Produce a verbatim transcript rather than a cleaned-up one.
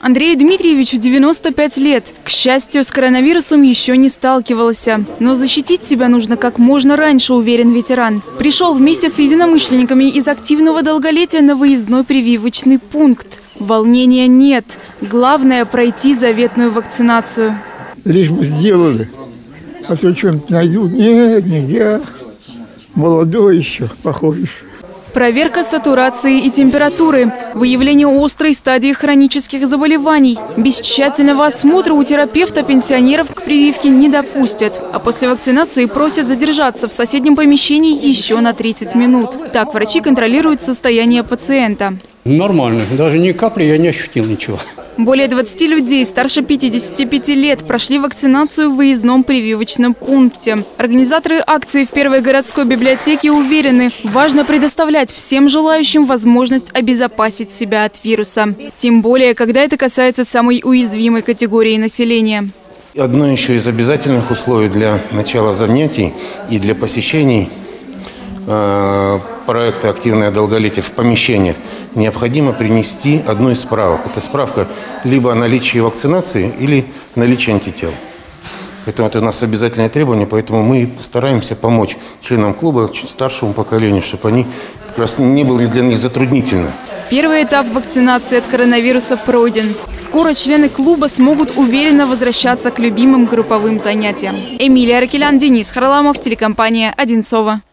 Андрею Дмитриевичу девяносто пять лет. К счастью, с коронавирусом еще не сталкивался. Но защитить себя нужно как можно раньше, уверен ветеран. Пришел вместе с единомышленниками из активного долголетия на выездной прививочный пункт. Волнения нет. Главное – пройти заветную вакцинацию. Лишь бы сделали. А то что-нибудь найдут. Нет, нельзя. Молодой еще, походишь. Проверка сатурации и температуры, выявление острой стадии хронических заболеваний. Без тщательного осмотра у терапевта пенсионеров к прививке не допустят. А после вакцинации просят задержаться в соседнем помещении еще на тридцать минут. Так врачи контролируют состояние пациента. Нормально, даже ни капли я не ощутил ничего. Более двадцати людей старше пятидесяти пяти лет прошли вакцинацию в выездном прививочном пункте. Организаторы акции в Первой городской библиотеке уверены, важно предоставлять всем желающим возможность обезопасить себя от вируса. Тем более, когда это касается самой уязвимой категории населения. Одно еще из обязательных условий для начала занятий и для посещений э, проекта «Активное долголетие» в помещение необходимо принести одну из справок. Это справка либо о наличии вакцинации или наличии антител. Поэтому это у нас обязательное требование, поэтому мы постараемся помочь членам клуба, старшему поколению, чтобы они как раз не было для них затруднительно. Первый этап вакцинации от коронавируса пройден. Скоро члены клуба смогут уверенно возвращаться к любимым групповым занятиям. Эмилия Аракелян, Денис Харламов, телекомпания «Одинцово».